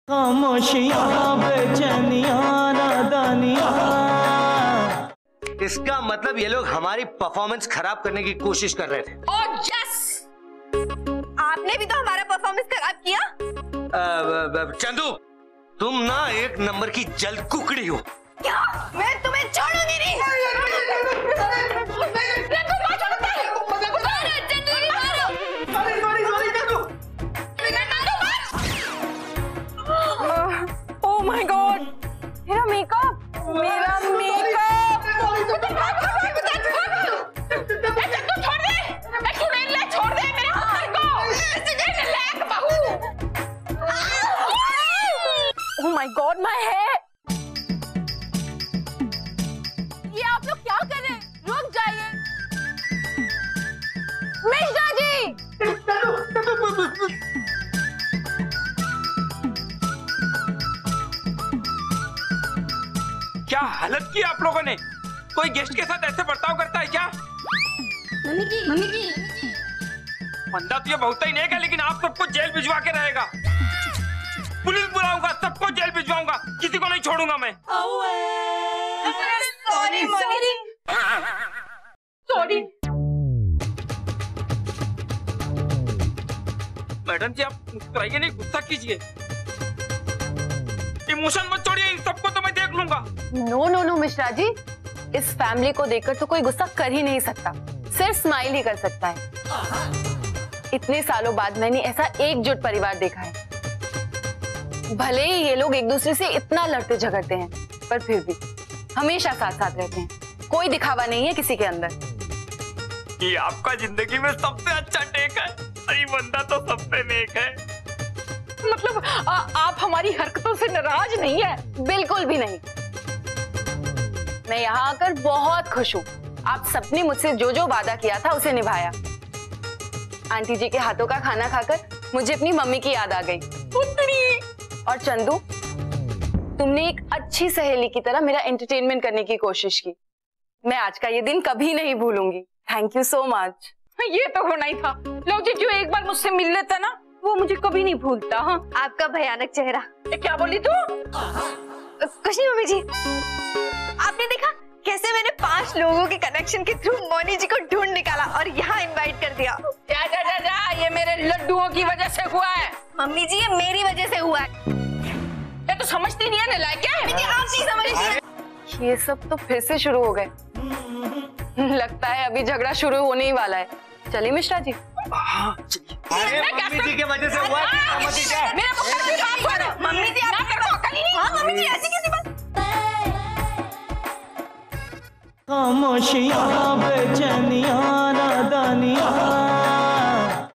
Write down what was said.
खामोशियां बेचैनियां नादानियां। इसका मतलब ये लोग हमारी परफॉर्मेंस खराब करने की कोशिश कर रहे थे। ओह यस, आपने भी तो हमारा परफॉर्मेंस खराब किया। चंदू, तुम ना एक नंबर की जल कुकड़ी हो। क्या? मैं तुम्हें छोड़ूंगी नहीं। ओह माय गॉड, मेरा मेकअप, मेरा मेकअप। छोड़ दे, छोड़ दे मेरे पुत्र को। Oh my god, my hair. ये आप लोग क्या कर रहे हैं? रुक जाइए। मिश्रा जी, क्या हालत की आप लोगों ने? कोई गेस्ट के साथ ऐसे बर्ताव करता है क्या? मम्मी जी। बंदा तो ये बहुत ही नेक है, लेकिन आप सबको जेल भिजवा के रहेगा। पुलिस बुलाऊंगा, सबको जेल भिजवाऊंगा, किसी को नहीं छोड़ूंगा मैं। Sorry sorry. मैडम जी, आप मुस्कुराइए नहीं, गुस्सा कीजिए। इमोशन मत छोड़िए, सबको तो मैं देख लूंगा। No no no Mishra ji, इस फैमिली को देखकर तो कोई गुस्सा कर ही नहीं सकता, सिर्फ स्माइल ही कर सकता है। इतने सालों बाद मैंने ऐसा एकजुट परिवार देखा है। भले ही ये लोग एक दूसरे से इतना लड़ते झगड़ते हैं, पर फिर भी हमेशा साथ साथ रहते हैं। कोई दिखावा नहीं है किसी के अंदर। ये आपका जिंदगी में सबसे अच्छा टेक है। सही बंदा तो सबसे नेक है। मतलब आप हमारी हरकतों से नाराज नहीं है? बिल्कुल भी नहीं। मैं यहाँ आकर बहुत खुश हूँ। आप सबने मुझसे जो जो वादा किया था उसे निभाया। आंटी जी के हाथों का खाना खाकर मुझे अपनी मम्मी की याद आ गई। और चंदू, तुमने एक अच्छी सहेली की तरह मेरा एंटरटेनमेंट करने की कोशिश की। मैं आज का ये दिन कभी नहीं भूलूंगी। Thank you so much. ये तो होना ही था। लोग जी जो एक बार मुझसे मिल लेता ना, वो मुझे कभी नहीं भूलता। हाँ, आपका भयानक चेहरा। क्या बोली तू? कुछ नहीं मम्मी जी। आपने देखा कैसे मैंने 5 लोगों के कनेक्शन के थ्रू मोनी जी को ढूंढ निकाला और यहाँ इनवाइट कर दिया। जा जा जा जा, ये मेरे लड्डुओं की वजह से हुआ है। मम्मी जी, ये मेरी वजह से हुआ है। ये तो समझती नहीं है ना, लायक क्या है? मम्मी जी, आप नहीं समझती। ये सब तो फिर से शुरू हो गए। लगता है अभी झगड़ा शुरू होने ही वाला है। चलिए मिश्रा जी। हाँ, चलिए। मम्मी जी की वजह से हुआ है। मम्मी जी, हाँ मम्मी जी, ऐसी कैसी बात? खामोशियां बेचैनियां